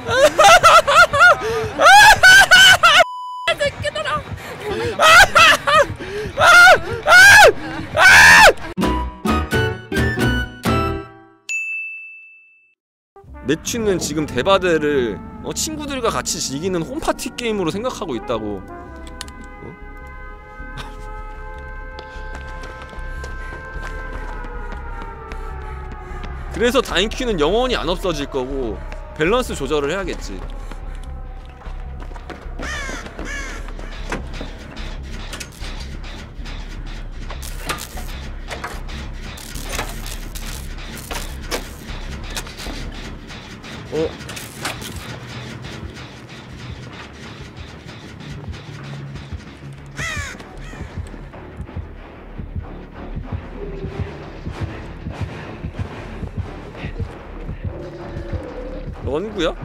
새끼들아. 매튜는 지금 대바대를 친구들과 같이 즐기는 홈파티 게임으로 생각하고 있다고. 그래서 다인큐는 영원히 안 없어질 거고 밸런스 조절을 해야겠지. 런구야?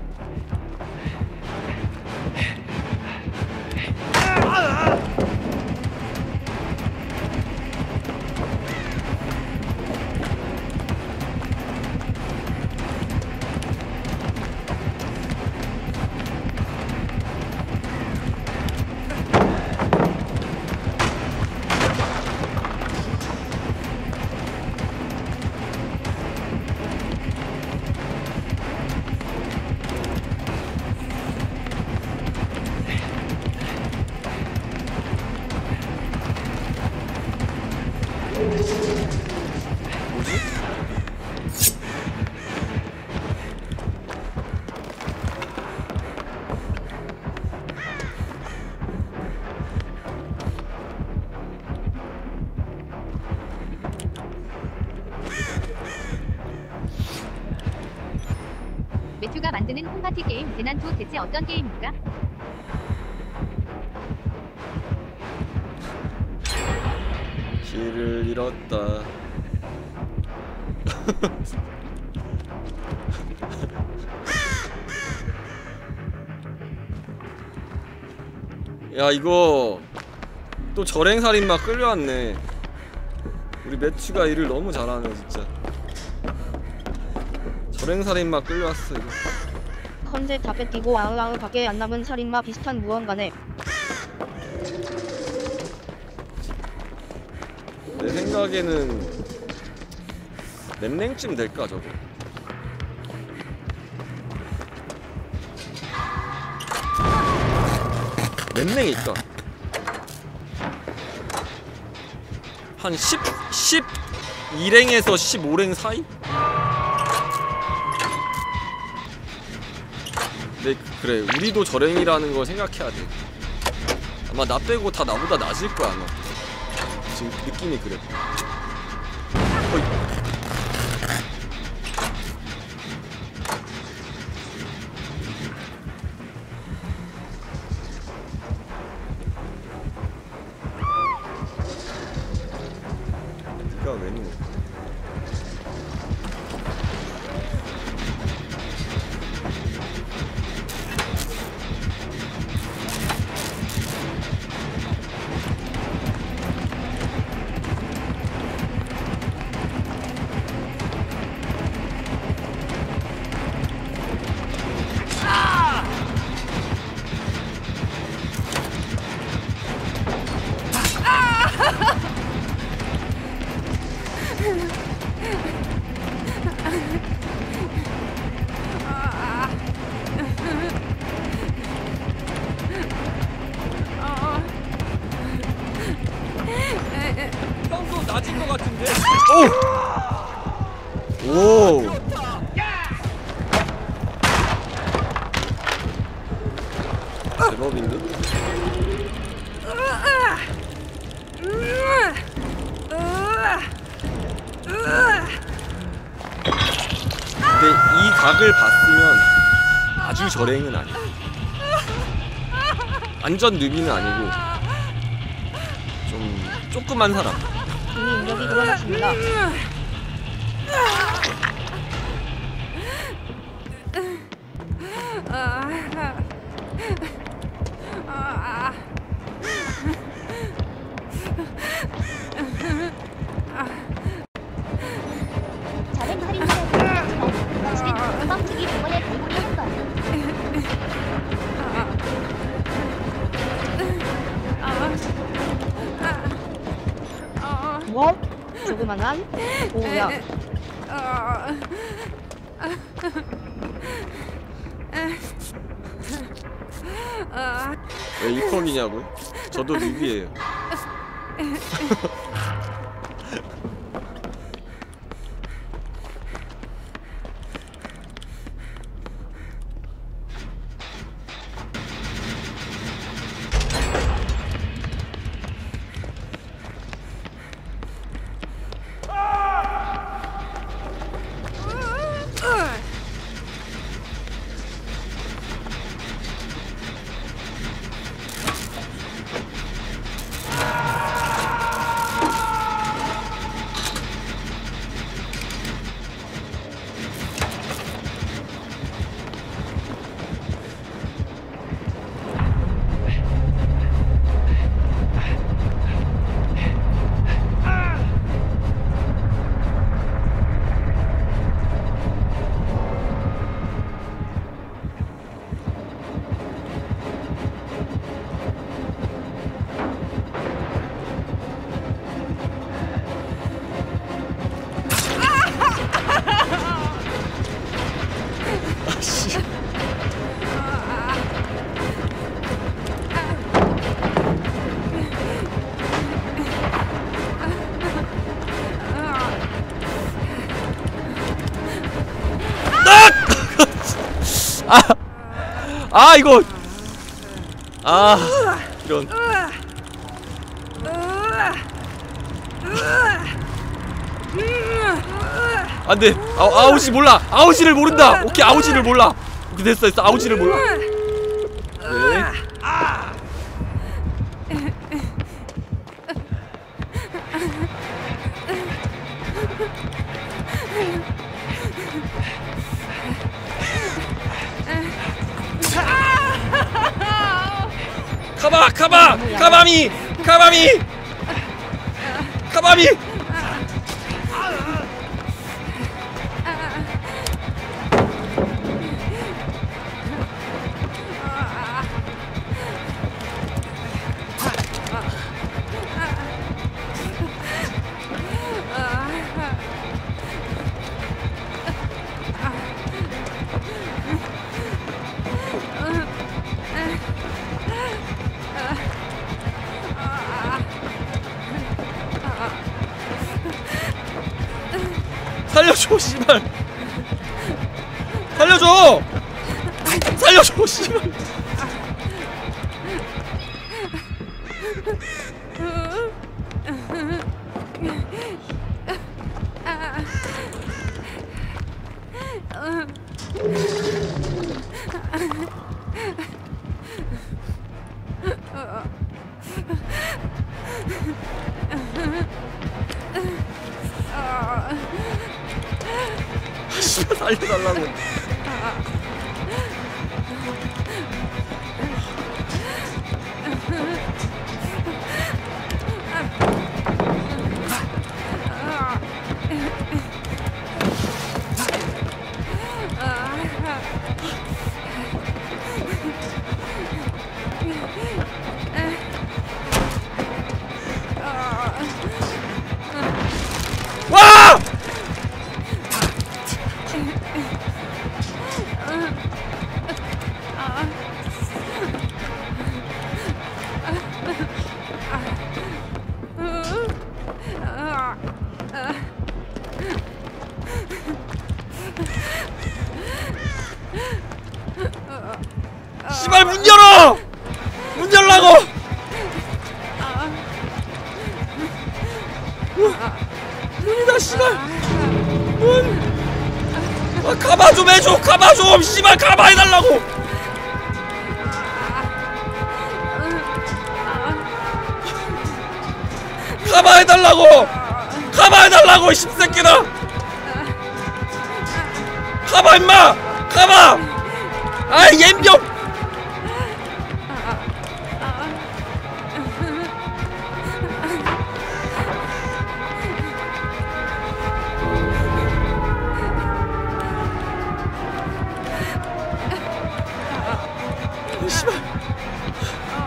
매튜가 만드는 홈파티 게임 대난투 대체 어떤 게임입니까? 길을 잃었다. 야, 이거 또 절행살인마 끌려왔네. 우리 매튜가 일을 너무 잘하네 진짜. 절행살인마 끌려왔어 이거. 컨셉 다 뺏기고 아으아으 밖에 안 남은 살인마 비슷한 무언가네. 내 생각에는 램랭쯤 될까 저거. 램랭일까? 한 12랭에서 15랭 사이? 네, 그래. 우리도 저랭이라는 걸 생각해야 돼. 아마 나 빼고 다 나보다 낮을 거야 아마. 지금 느낌이 그래. 어이. 네가 왜 있는 거야? 평소 낮은 것 같은데? 오! 오! 제법인데? 근데 이 각을 봤으면 아주 저랭은 아니야. 완전 누비는 아니고 좀 조그만 사람. 이미 인력이 늘어났습니다. 저는 할인이라고 하지만 당신은 뻥튀기 100원에 발굴이 하는 거 아니? 그만한. 오야. 왜 이펑이냐고요? 저도 뮤비예요. 아 이거 이런 안돼. 아우지 몰라. 아우지를 모른다. 오케이 아우지를 몰라. 오케이 됐어 아우지를 몰라. 네. 가마미 살려줘 씨발. 살려줘 씨발. 씨발 살려달라고. 와! 씨발 문 열어! 문 열라고! 문이다 씨발! 문! 가마 좀 해줘! 가마 좀! 씨발 가마 해달라고! 가마 해달라고! 가마 해달라고 이 씹새끼다! 가마 임마! 가마! 아이 옌병!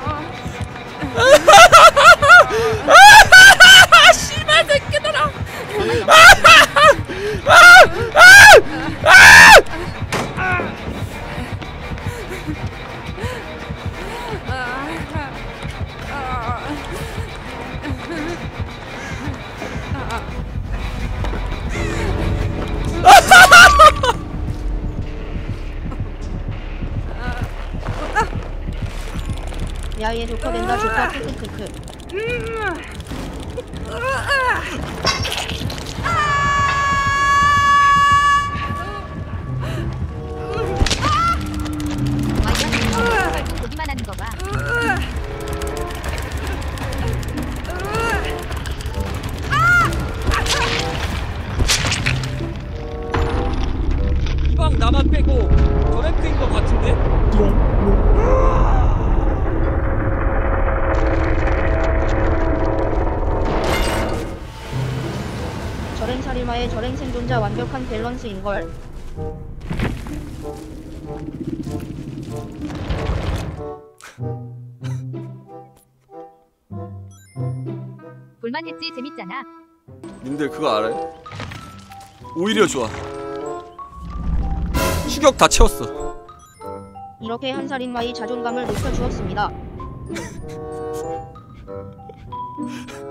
씨발 새끼들아! 야얘 조커 된다 조커 크크크크. 와 이런 보기만 하는 거 봐. 이방 나만 빼고 저랭크인 것 같은데? 저랭 살인마의 저랭 생존자 완벽한 밸런스인걸. 볼만했지 재밌잖아. 님들 그거 알아요? 오히려 좋아. 추격 다 채웠어. 이렇게 한 살인마의 자존감을 높여주었습니다.